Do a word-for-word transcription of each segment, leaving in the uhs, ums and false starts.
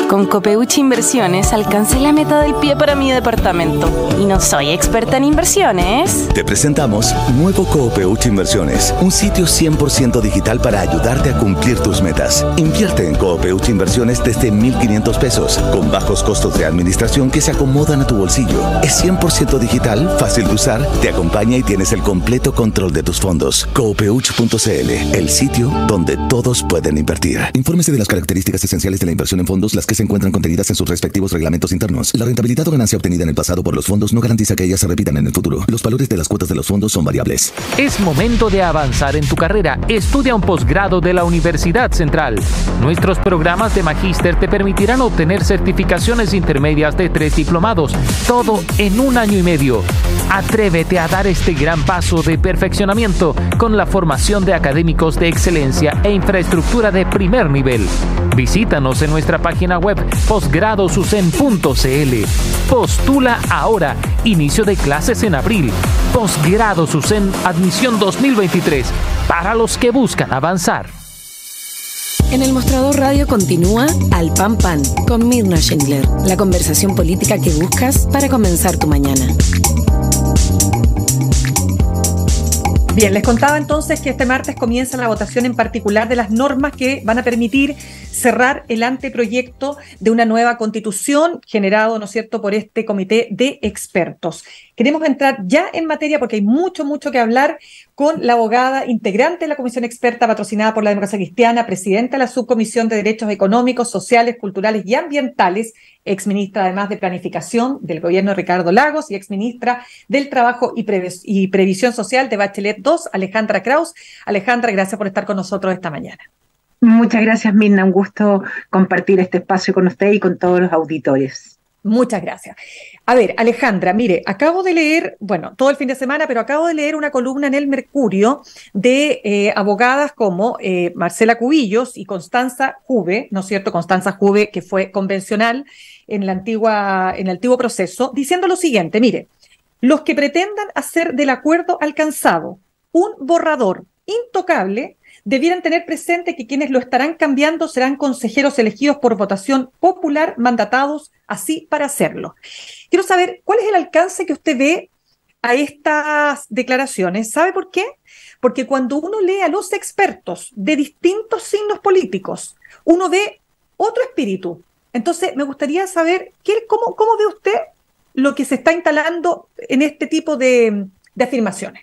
Con Copeuchi Inversiones alcancé la meta del pie para mi departamento. Y no soy experta en inversiones. Te presentamos Nuevo Copeuchi Inversiones, un sitio cien por ciento digital para ayudarte a cumplir tus metas. Invierte en Copeuchi Inversiones desde mil quinientos pesos, con bajos costos de administración que se acomodan a tu bolsillo. Es cien por ciento digital, fácil de usar, te acompaña y tienes el completo control de tus fondos. Copeuchi punto c l, el sitio donde todos pueden invertir. Infórmese de las características esenciales de la inversión en fondos, las que se encuentran contenidas en sus respectivos reglamentos internos. La rentabilidad o ganancia obtenida en el pasado por los fondos no garantiza que ellas se repitan en el futuro. Los valores de las cuotas de los fondos son variables. Es momento de avanzar en tu carrera. Estudia un posgrado de la Universidad Central. Nuestros programas de magíster te permitirán obtener certificaciones intermedias de tres diplomados, todo en un año y medio. Atrévete a dar este gran paso de perfeccionamiento con la formación de académicos de excelencia e infraestructura de primer nivel. Visítanos en nuestra página web posgradosucen punto c l. Postula ahora. Inicio de clases en abril. Posgrado Sucen Admisión dos mil veintitrés. Para los que buscan avanzar. En el Mostrador Radio continúa Al Pan Pan con Mirna Schindler. La conversación política que buscas para comenzar tu mañana. Bien, les contaba entonces que este martes comienza la votación en particular de las normas que van a permitir cerrar el anteproyecto de una nueva constitución generado, ¿no es cierto?, por este comité de expertos. Queremos entrar ya en materia porque hay mucho, mucho que hablar con la abogada integrante de la comisión experta patrocinada por la Democracia Cristiana, presidenta de la Subcomisión de Derechos Económicos, Sociales, Culturales y Ambientales, exministra además de Planificación del gobierno de Ricardo Lagos y exministra del Trabajo y, Previs- y Previsión Social de Bachelet dos, Alejandra Kraus. Alejandra, gracias por estar con nosotros esta mañana. Muchas gracias, Mirna. Un gusto compartir este espacio con usted y con todos los auditores. Muchas gracias. A ver, Alejandra, mire, acabo de leer, bueno, todo el fin de semana, pero acabo de leer una columna en El Mercurio de eh, abogadas como eh, Marcela Cubillos y Constanza Juve, ¿no es cierto? Constanza Juve, que fue convencional en, la antigua, en el antiguo proceso, diciendo lo siguiente, mire, los que pretendan hacer del acuerdo alcanzado un borrador intocable debieran tener presente que quienes lo estarán cambiando serán consejeros elegidos por votación popular, mandatados así para hacerlo. Quiero saber cuál es el alcance que usted ve a estas declaraciones. ¿Sabe por qué? Porque cuando uno lee a los expertos de distintos signos políticos, uno ve otro espíritu. Entonces, me gustaría saber qué, cómo, cómo ve usted lo que se está instalando en este tipo de, de afirmaciones.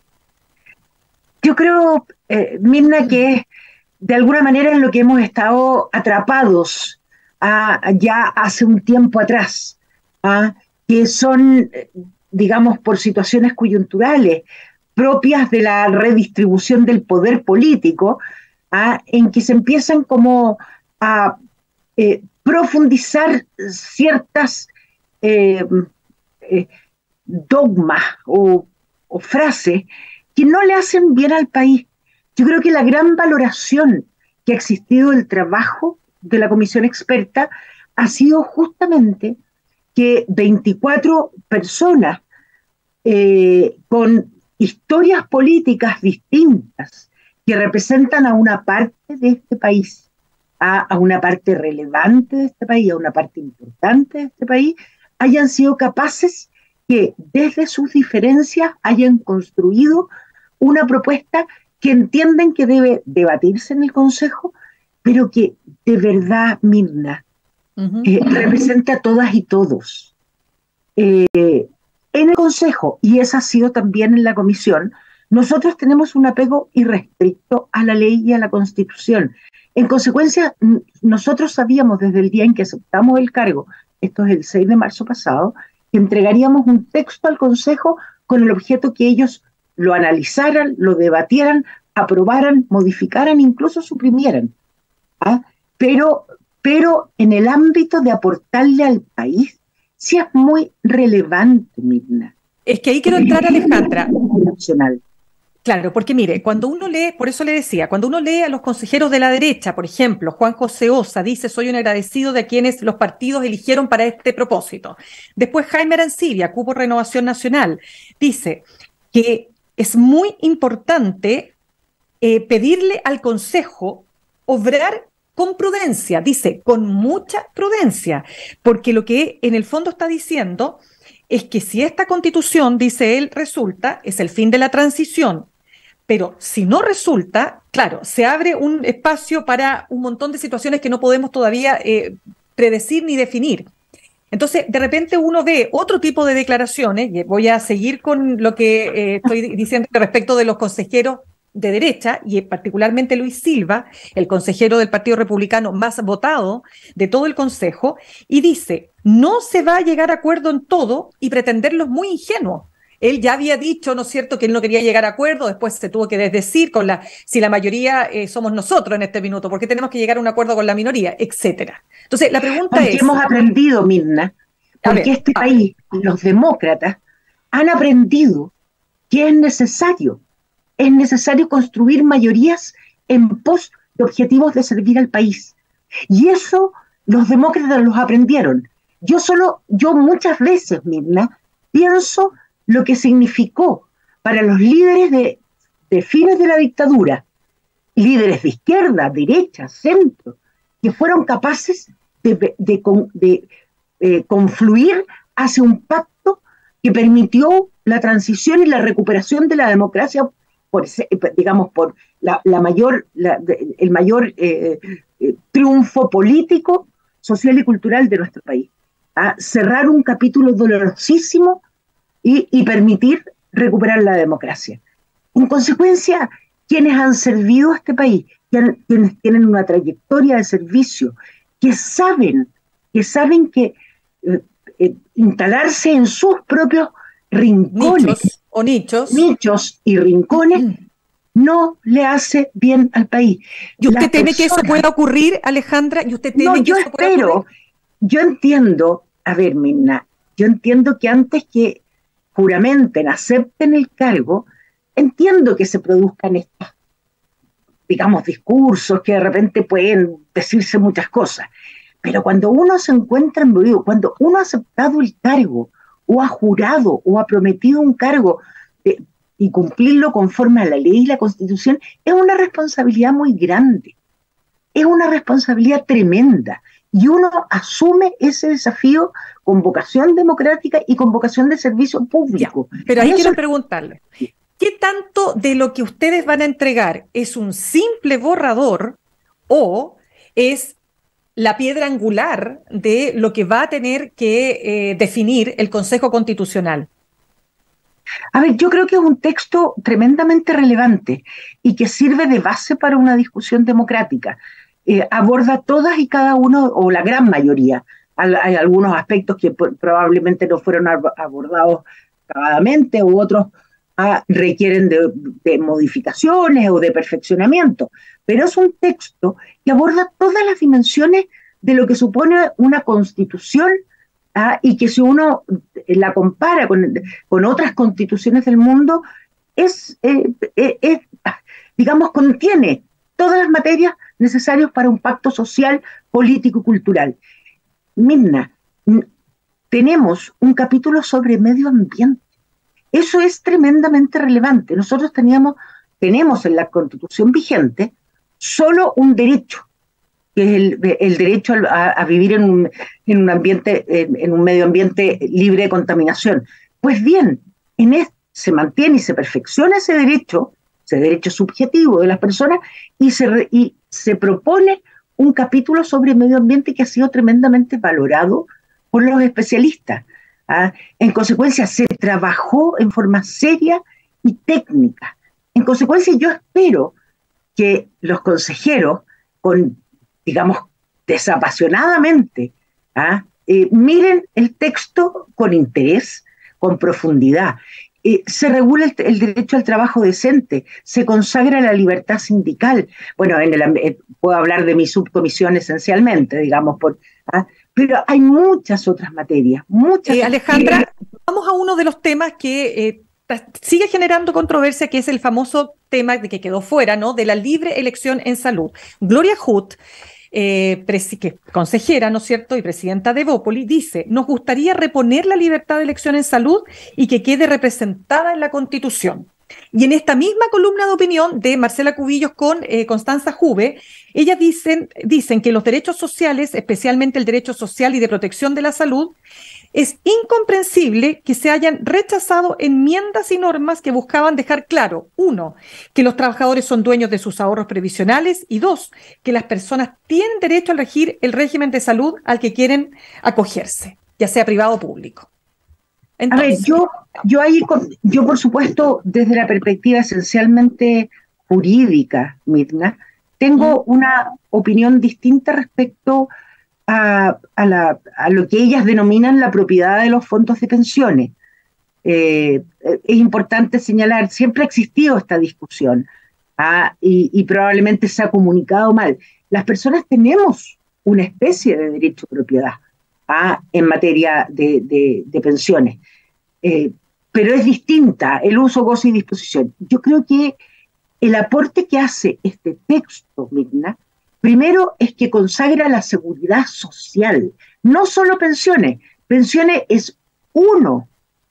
Yo creo, eh, Mirna, que de alguna manera en lo que hemos estado atrapados ah, ya hace un tiempo atrás, ah, que son, digamos, por situaciones coyunturales propias de la redistribución del poder político, ah, en que se empiezan como a eh, profundizar ciertas eh, eh, dogmas o, o frases que no le hacen bien al país. Yo creo que la gran valoración que ha existido del trabajo de la comisión experta ha sido justamente que veinticuatro personas eh, con historias políticas distintas que representan a una parte de este país, a, a una parte relevante de este país, a una parte importante de este país, hayan sido capaces que desde sus diferencias hayan construido una propuesta que entienden que debe debatirse en el Consejo, pero que de verdad, Mirna, uh-huh. eh, representa a todas y todos. Eh, en el Consejo, y esa ha sido también en la Comisión, nosotros tenemos un apego irrestricto a la ley y a la Constitución. En consecuencia, nosotros sabíamos desde el día en que aceptamos el cargo, esto es el seis de marzo pasado, que entregaríamos un texto al Consejo con el objeto que ellos lo analizaran, lo debatieran, aprobaran, modificaran, incluso suprimieran. ¿Ah? Pero, pero en el ámbito de aportarle al país, sí es muy relevante, Mirna. Es que ahí quiero entrar, Alejandra. Claro, porque mire, cuando uno lee, por eso le decía, cuando uno lee a los consejeros de la derecha, por ejemplo, Juan José Osa dice, soy un agradecido de quienes los partidos eligieron para este propósito. Después Jaime Arancibia, Cupo Renovación Nacional, dice que es muy importante eh, pedirle al Consejo obrar con prudencia, dice, con mucha prudencia, porque lo que en el fondo está diciendo es que si esta constitución, dice él, resulta, es el fin de la transición, pero si no resulta, claro, se abre un espacio para un montón de situaciones que no podemos todavía eh, predecir ni definir. Entonces, de repente uno ve otro tipo de declaraciones, y voy a seguir con lo que eh, estoy diciendo respecto de los consejeros de derecha, y particularmente Luis Silva, el consejero del Partido Republicano más votado de todo el Consejo, y dice, no se va a llegar a acuerdo en todo y pretenderlo es muy ingenuo. Él ya había dicho, ¿no es cierto?, que él no quería llegar a acuerdo, después se tuvo que desdecir con la, si la mayoría eh, somos nosotros en este minuto, ¿por qué tenemos que llegar a un acuerdo con la minoría?, etcétera. Entonces, la pregunta porque es... hemos aprendido, Mirna, porque ver, este país, los demócratas, han aprendido que es necesario, es necesario construir mayorías en pos de objetivos de servir al país. Y eso los demócratas los aprendieron. Yo solo, yo muchas veces, Mirna, pienso lo que significó para los líderes de, de fines de la dictadura, líderes de izquierda, derecha, centro, que fueron capaces de, de, de, de eh, confluir hacia un pacto que permitió la transición y la recuperación de la democracia, por, digamos, por la, la mayor, la, el mayor eh, eh, triunfo político, social y cultural de nuestro país. A cerrar un capítulo dolorosísimo y, y permitir recuperar la democracia. En consecuencia, quienes han servido a este país, quienes, quienes tienen una trayectoria de servicio, que saben, que saben que eh, eh, instalarse en sus propios rincones, nichos, o nichos, nichos y rincones, mm. no le hace bien al país. ¿Y usted Las teme personas, que eso pueda ocurrir, Alejandra? ¿Y usted teme no, que yo eso espero, pueda ocurrir? Yo entiendo, a ver, Mirna, yo entiendo que antes que juramenten, acepten el cargo, entiendo que se produzcan estos, digamos, discursos que de repente pueden decirse muchas cosas, pero cuando uno se encuentra envuelto, cuando uno ha aceptado el cargo, o ha jurado, o ha prometido un cargo, de, y cumplirlo conforme a la ley y la Constitución, es una responsabilidad muy grande, es una responsabilidad tremenda, y uno asume ese desafío con vocación democrática y con vocación de servicio público. Ya, pero ahí quiero preguntarle, ¿qué tanto de lo que ustedes van a entregar es un simple borrador o es la piedra angular de lo que va a tener que eh, definir el Consejo Constitucional? A ver, yo creo que es un texto tremendamente relevante y que sirve de base para una discusión democrática. Eh, aborda todas y cada uno, o la gran mayoría. Hay algunos aspectos que probablemente no fueron abordados acabadamente, u otros ah, requieren de, de modificaciones o de perfeccionamiento. Pero es un texto que aborda todas las dimensiones de lo que supone una constitución, ah, y que si uno la compara con, con otras constituciones del mundo, es, eh, eh, es, digamos, contiene todas las materias necesarias para un pacto social, político y cultural. Mirna, tenemos un capítulo sobre medio ambiente. Eso es tremendamente relevante. Nosotros teníamos, tenemos en la Constitución vigente solo un derecho, que es el, el derecho a, a vivir en un, en un ambiente, en, en un medio ambiente libre de contaminación. Pues bien, en este se mantiene y se perfecciona ese derecho, ese derecho subjetivo de las personas, y se, y se propone un capítulo sobre medio ambiente que ha sido tremendamente valorado por los especialistas. ¿ah? En consecuencia, se trabajó en forma seria y técnica. En consecuencia, yo espero que los consejeros, con, digamos, desapasionadamente, ¿ah? eh, miren el texto con interés, con profundidad. Eh, se regula el, el derecho al trabajo decente, se consagra la libertad sindical. Bueno, en el, eh, puedo hablar de mi subcomisión esencialmente, digamos, por, ¿ah? pero hay muchas otras materias. Muchas eh, Alejandra, materias. Vamos a uno de los temas que eh, sigue generando controversia, que es el famoso tema de que quedó fuera, ¿no?, de la libre elección en salud. Gloria Hood, Eh, que consejera, ¿no es cierto?, y presidenta de Evópoli, dice, nos gustaría reponer la libertad de elección en salud y que quede representada en la Constitución. Y en esta misma columna de opinión de Marcela Cubillos con eh, Constanza Juve, ellas dicen, dicen que los derechos sociales, especialmente el derecho social y de protección de la salud, es incomprensible que se hayan rechazado enmiendas y normas que buscaban dejar claro, uno, que los trabajadores son dueños de sus ahorros previsionales y dos, que las personas tienen derecho a elegir el régimen de salud al que quieren acogerse, ya sea privado o público. Entonces, a ver, yo, yo ahí, yo por supuesto, desde la perspectiva esencialmente jurídica, Mirna, tengo una opinión distinta respecto a, a, la, a lo que ellas denominan la propiedad de los fondos de pensiones. Eh, es importante señalar, siempre ha existido esta discusión, ¿ah? y, y probablemente se ha comunicado mal. Las personas tenemos una especie de derecho de propiedad, ¿ah? en materia de, de, de pensiones, eh, pero es distinta el uso, goce y disposición. Yo creo que el aporte que hace este texto, Mirna, primero es que consagra la seguridad social, no solo pensiones. Pensiones es uno,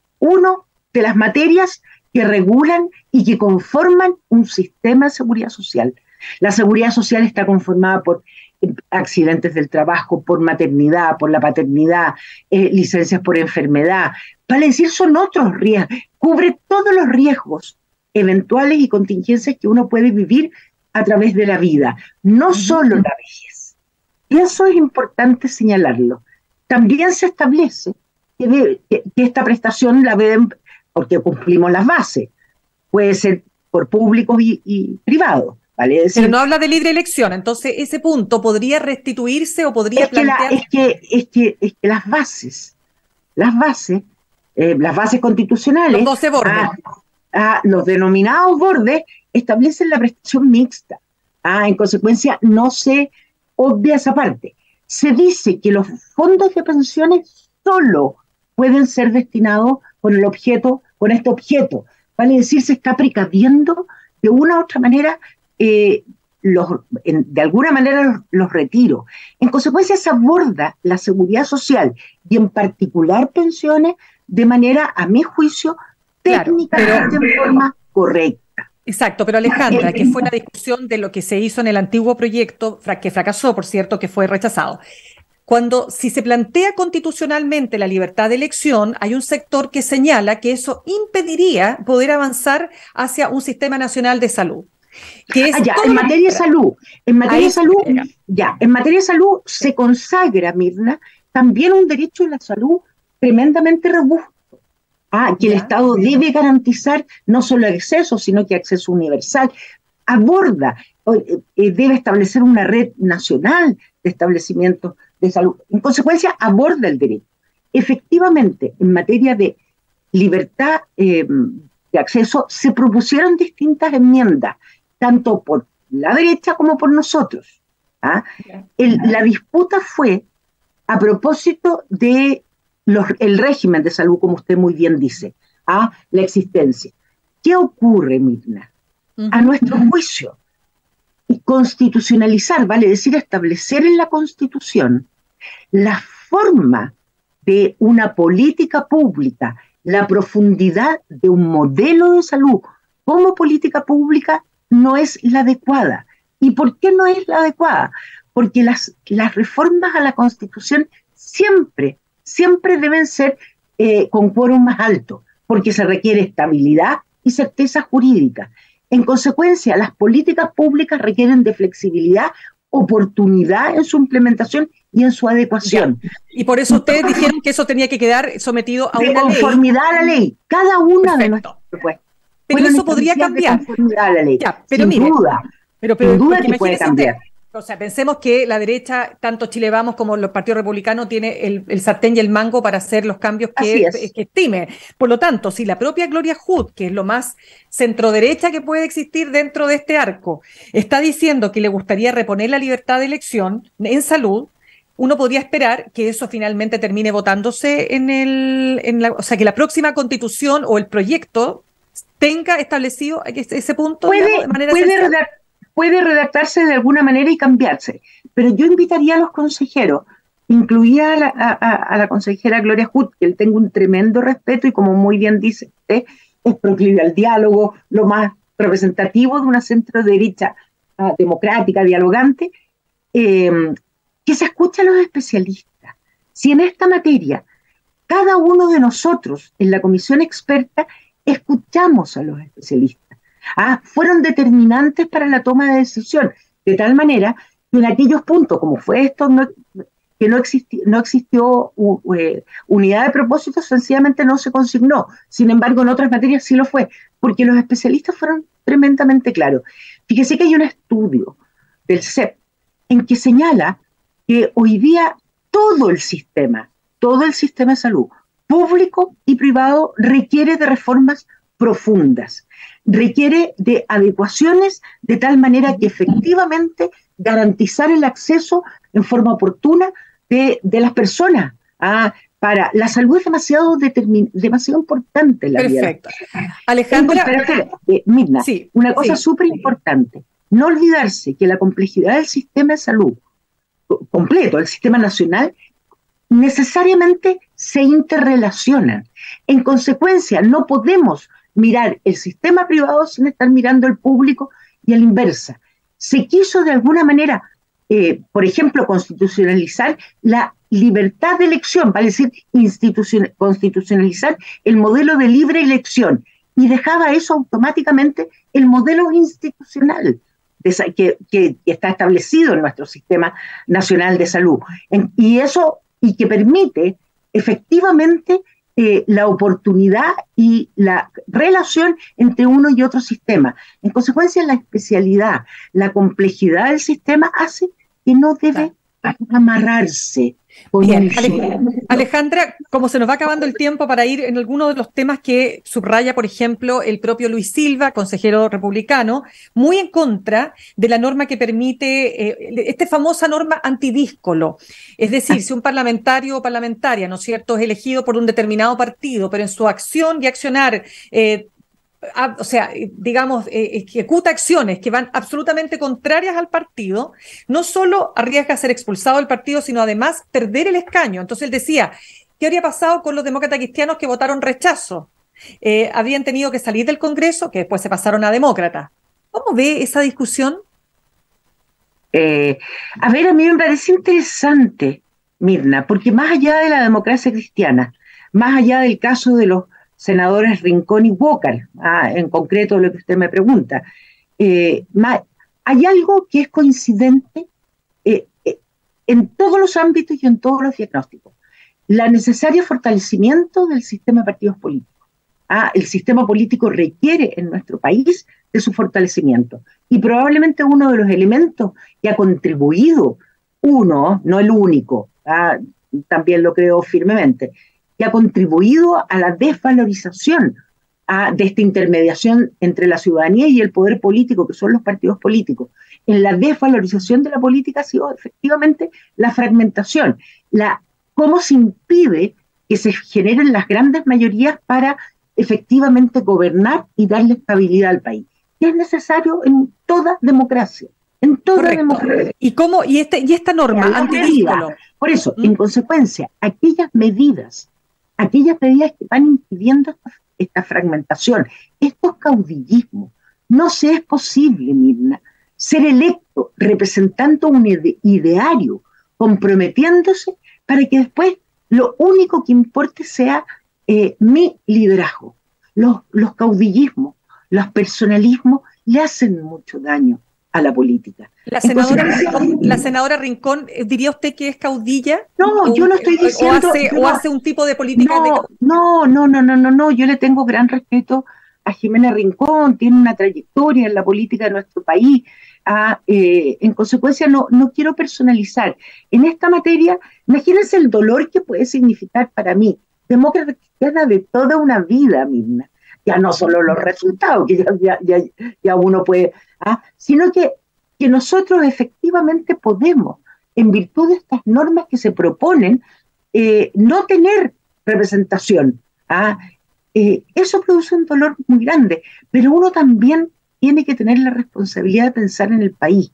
uno de las materias que regulan y que conforman un sistema de seguridad social. La seguridad social está conformada por accidentes del trabajo, por maternidad, por la paternidad, eh, licencias por enfermedad. Vale decir, son otros riesgos, cubre todos los riesgos eventuales y contingencias que uno puede vivir a través de la vida, no solo la vejez. Y eso es importante señalarlo. También se establece que, de, que, que esta prestación la ven, porque cumplimos las bases, puede ser por públicos y, y privados. ¿Vale? Decir, pero no habla de libre elección, entonces ese punto podría restituirse o podría es que plantear... La, es, que, es, que, es que las bases, las bases, eh, las bases constitucionales, los doce bordes, a, a los denominados bordes, establecen la prestación mixta. Ah, en consecuencia, no se obvia esa parte. Se dice que los fondos de pensiones solo pueden ser destinados con el objeto, con este objeto. Vale decir, se está precaviendo de una u otra manera. Eh, los, en, de alguna manera los, los retiro. En consecuencia se aborda la seguridad social y en particular pensiones de manera, a mi juicio, técnicamente claro, pero, en forma correcta. Exacto, pero Alejandra, que fue la discusión de lo que se hizo en el antiguo proyecto, que fracasó, por cierto, que fue rechazado. Cuando, si se plantea constitucionalmente la libertad de elección, hay un sector que señala que eso impediría poder avanzar hacia un sistema nacional de salud. Que es ah, ya, en materia de salud, en materia de salud, ya, en materia de salud se consagra, Mirna, también un derecho a la salud tremendamente robusto, ah, que ya, el Estado ya. debe garantizar no solo acceso, sino que acceso universal, aborda, eh, debe establecer una red nacional de establecimientos de salud, en consecuencia aborda el derecho. Efectivamente, en materia de libertad eh, de acceso, se propusieron distintas enmiendas, tanto por la derecha como por nosotros. ¿ah? El, la disputa fue a propósito de los, el régimen de salud, como usted muy bien dice, ¿ah? la existencia. ¿Qué ocurre, Mirna? Uh-huh. A nuestro juicio, constitucionalizar, vale decir, establecer en la Constitución la forma de una política pública, la profundidad de un modelo de salud como política pública, no es la adecuada. ¿Y por qué no es la adecuada? Porque las, las reformas a la Constitución siempre, siempre deben ser eh, con quórum más alto, porque se requiere estabilidad y certeza jurídica. En consecuencia, las políticas públicas requieren de flexibilidad, oportunidad en su implementación y en su adecuación. Ya. Y por eso ustedes dijeron que eso tenía que quedar sometido a de una conformidad ley. a la ley. Cada una Perfecto. de nuestras propuestas. Pero eso podría cambiar. A la ley. Ya, pero sin mire, duda, pero, pero, sin duda que puede cambiar. Usted, o sea, pensemos que la derecha, tanto Chile Vamos como los partidos republicanos, tiene el, el sartén y el mango para hacer los cambios que, que estime. Por lo tanto, si la propia Gloria Hood, que es lo más centroderecha que puede existir dentro de este arco, está diciendo que le gustaría reponer la libertad de elección en salud, uno podría esperar que eso finalmente termine votándose en el, en la, o sea, que la próxima constitución o el proyecto tenga establecido ese punto puede, digamos, de manera puede, redactar, puede redactarse de alguna manera y cambiarse, pero yo invitaría a los consejeros, incluida a la, a, a la consejera Gloria Hood, que le tengo un tremendo respeto y como muy bien dice usted, es proclive al diálogo, lo más representativo de una centro derecha uh, democrática, dialogante, eh, que se escucha a los especialistas. Si en esta materia cada uno de nosotros en la comisión experta escuchamos a los especialistas, ¿ah? fueron determinantes para la toma de decisión, de tal manera que en aquellos puntos, como fue esto, no, que no, existi, no existió uh, uh, unidad de propósito, sencillamente no se consignó. Sin embargo, en otras materias sí lo fue, porque los especialistas fueron tremendamente claros. Fíjese que hay un estudio del C E P en que señala que hoy día todo el sistema, todo el sistema de salud, público y privado, requiere de reformas profundas, requiere de adecuaciones de tal manera que efectivamente garantizar el acceso en forma oportuna de, de las personas. ¿ah? Para la salud es demasiado, determin, demasiado importante en la Perfecto. vida. Perfecto. Alejandra. Eh, Mirna, sí, una cosa sí. súper importante, no olvidarse que la complejidad del sistema de salud completo, el sistema nacional, necesariamente se interrelacionan. En consecuencia, no podemos mirar el sistema privado sin estar mirando el público y a la inversa. Se quiso de alguna manera, eh, por ejemplo, constitucionalizar la libertad de elección, vale decir, institucion- constitucionalizar el modelo de libre elección, y dejaba eso automáticamente el modelo institucional de, que, que, que está establecido en nuestro sistema nacional de salud. En, y eso, y que permite efectivamente eh, la oportunidad y la relación entre uno y otro sistema. En consecuencia, la especialidad, la complejidad del sistema hace que no debe amarrarse. Bien, Alejandra, como se nos va acabando el tiempo para ir en algunos de los temas que subraya, por ejemplo, el propio Luis Silva, consejero republicano, muy en contra de la norma que permite, eh, esta famosa norma antidíscolo. Es decir, si un parlamentario o parlamentaria, ¿no es cierto?, es elegido por un determinado partido, pero en su acción y accionar eh, o sea, digamos, eh, ejecuta acciones que van absolutamente contrarias al partido, no solo arriesga ser expulsado del partido, sino además perder el escaño. Entonces él decía, ¿qué habría pasado con los demócratas cristianos que votaron rechazo? Eh, habrían tenido que salir del Congreso, que después se pasaron a demócratas. ¿Cómo ve esa discusión? Eh, a ver, a mí me parece interesante, Mirna, porque más allá de la democracia cristiana, más allá del caso de los senadores Rincón y Walker, ah, en concreto lo que usted me pregunta, eh, ma, hay algo que es coincidente eh, eh, en todos los ámbitos y en todos los diagnósticos. La necesario fortalecimiento del sistema de partidos políticos. Ah, el sistema político requiere en nuestro país de su fortalecimiento. Y probablemente uno de los elementos que ha contribuido, uno, no el único, ah, también lo creo firmemente, que ha contribuido a la desvalorización a, de esta intermediación entre la ciudadanía y el poder político, que son los partidos políticos. En la desvalorización de la política ha sido efectivamente la fragmentación, la, cómo se impide que se generen las grandes mayorías para efectivamente gobernar y darle estabilidad al país. Que es necesario en toda democracia. En toda Correcto. democracia. ¿Y cómo y este y esta norma antidíscolo? Por eso, ¿Mm? en consecuencia, aquellas medidas aquellas medidas que van impidiendo esta, esta fragmentación, estos caudillismos. No se es posible, Mirna, ser electo representando un ide ideario, comprometiéndose para que después lo único que importe sea eh, mi liderazgo. Los, los caudillismos, los personalismos le hacen mucho daño a la política. La senadora, Rincón, la senadora Rincón, ¿diría usted que es caudilla? No, o, yo no estoy diciendo... O hace, no, o hace un tipo de política... No, de... no, no, no, no, no, no, yo le tengo gran respeto a Jimena Rincón, tiene una trayectoria en la política de nuestro país. A, eh, en consecuencia, no, no quiero personalizar. En esta materia, imagínense el dolor que puede significar para mí, demócrata cristiana de toda una vida, Mirna. Ya no solo los resultados, que ya, ya, ya, ya uno puede, ¿ah? sino que, que nosotros efectivamente podemos, en virtud de estas normas que se proponen, eh, no tener representación. ¿ah? Eh, eso produce un dolor muy grande, pero uno también tiene que tener la responsabilidad de pensar en el país.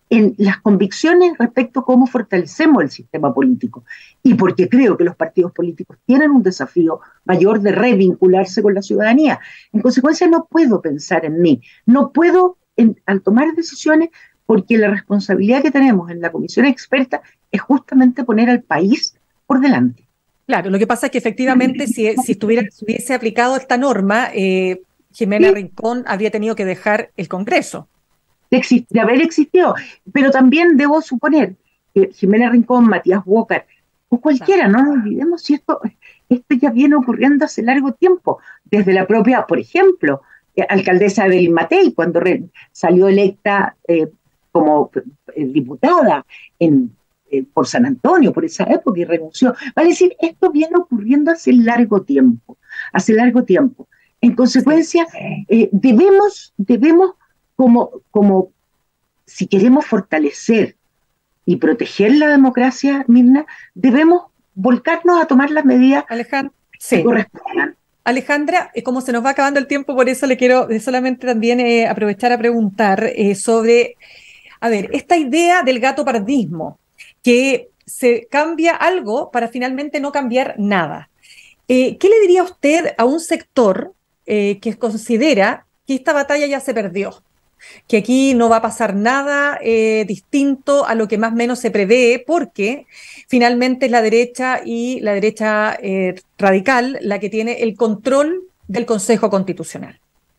en las convicciones respecto a cómo fortalecemos el sistema político y porque creo que los partidos políticos tienen un desafío mayor de revincularse con la ciudadanía. En consecuencia, no puedo pensar en mí, no puedo, en, al tomar decisiones, porque la responsabilidad que tenemos en la comisión experta es justamente poner al país por delante. Claro, lo que pasa es que efectivamente si, si estuviera, si hubiese aplicado esta norma, eh, Jimena sí. Rincón habría tenido que dejar el Congreso. De, de haber existido, pero también debo suponer que Jimena Rincón, Matías Walker, o cualquiera, no nos olvidemos si esto, esto ya viene ocurriendo hace largo tiempo, desde la propia, por ejemplo, eh, alcaldesa Evelyn Matei, cuando re, salió electa eh, como eh, diputada en, eh, por San Antonio, por esa época, y renunció. Vale decir, esto viene ocurriendo hace largo tiempo, hace largo tiempo. En consecuencia, eh, debemos, debemos Como, como si queremos fortalecer y proteger la democracia, Mirna, debemos volcarnos a tomar las medidas Alejandra, que sí. correspondan. Alejandra, como se nos va acabando el tiempo, por eso le quiero solamente también eh, aprovechar a preguntar eh, sobre, a ver, esta idea del gatopardismo, que se cambia algo para finalmente no cambiar nada. Eh, ¿Qué le diría usted a un sector eh, que considera que esta batalla ya se perdió? Que aquí no va a pasar nada eh, distinto a lo que más o menos se prevé, porque finalmente es la derecha y la derecha eh, radical la que tiene el control del Consejo Constitucional.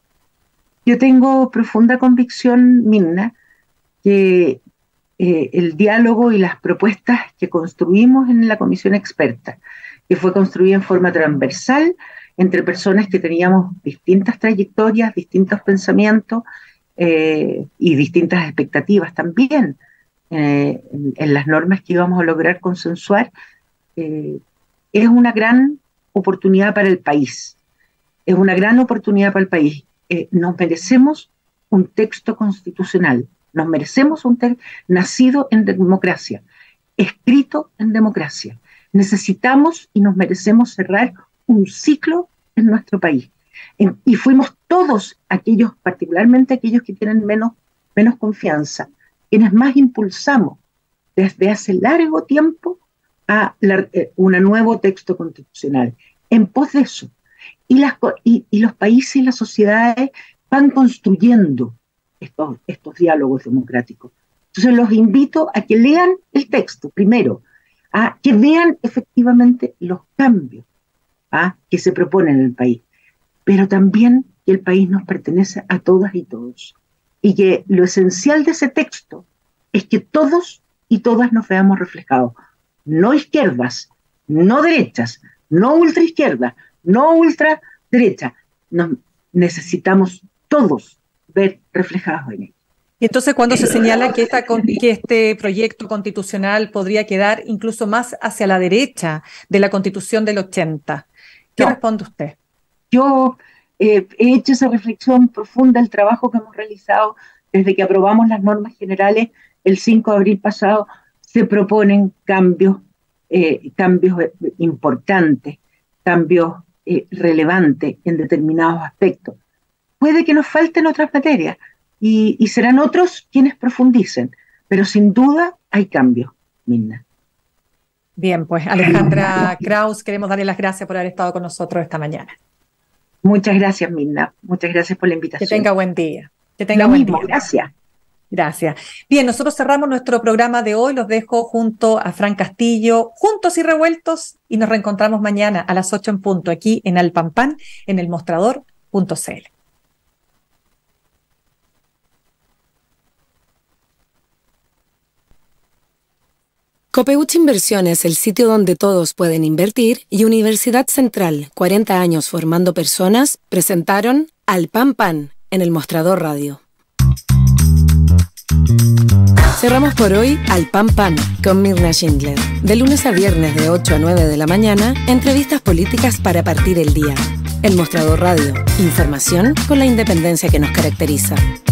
Yo tengo profunda convicción, Mirna, que eh, el diálogo y las propuestas que construimos en la comisión experta, que fue construida en forma transversal entre personas que teníamos distintas trayectorias, distintos pensamientos, Eh, y distintas expectativas también eh, en, en las normas que íbamos a lograr consensuar, eh, es una gran oportunidad para el país, es una gran oportunidad para el país. Eh, nos merecemos un texto constitucional, nos merecemos un texto nacido en democracia, escrito en democracia. Necesitamos y nos merecemos cerrar un ciclo en nuestro país. Y fuimos todos aquellos, particularmente aquellos que tienen menos, menos confianza, quienes más impulsamos desde hace largo tiempo a la, eh, un nuevo texto constitucional, en pos de eso. Y, las, y, y los países y las sociedades van construyendo estos, estos diálogos democráticos. Entonces los invito a que lean el texto primero, a que vean efectivamente los cambios ¿ah? que se proponen en el país, pero también que el país nos pertenece a todas y todos, y que lo esencial de ese texto es que todos y todas nos veamos reflejados, no izquierdas, no derechas, no ultraizquierdas, no ultraderecha, nos necesitamos todos ver reflejados en él. Y entonces cuando se señala que, esta, que este proyecto constitucional podría quedar incluso más hacia la derecha de la Constitución del ochenta, ¿qué no. responde usted? Yo eh, he hecho esa reflexión profunda, el trabajo que hemos realizado desde que aprobamos las normas generales el cinco de abril pasado. Se proponen cambios, eh, cambios importantes, cambios eh, relevantes en determinados aspectos. Puede que nos falten otras materias y, y serán otros quienes profundicen, pero sin duda hay cambios, Mirna. Bien, pues Alejandra Kraus, queremos darle las gracias por haber estado con nosotros esta mañana. Muchas gracias, Mirna. Muchas gracias por la invitación. Que tenga buen día. Que tenga Lo buen mismo, día. Gracias. Gracias. Bien, nosotros cerramos nuestro programa de hoy. Los dejo junto a Fran Castillo, juntos y revueltos, y nos reencontramos mañana a las ocho en punto aquí en Alpampán, en el mostrador punto c l. Copeuch Inversiones, el sitio donde todos pueden invertir, y Universidad Central, cuarenta años formando personas, presentaron Al Pan Pan en el Mostrador Radio. Cerramos por hoy Al Pan Pan con Mirna Schindler. De lunes a viernes de ocho a nueve de la mañana, entrevistas políticas para partir el día. El Mostrador Radio, información con la independencia que nos caracteriza.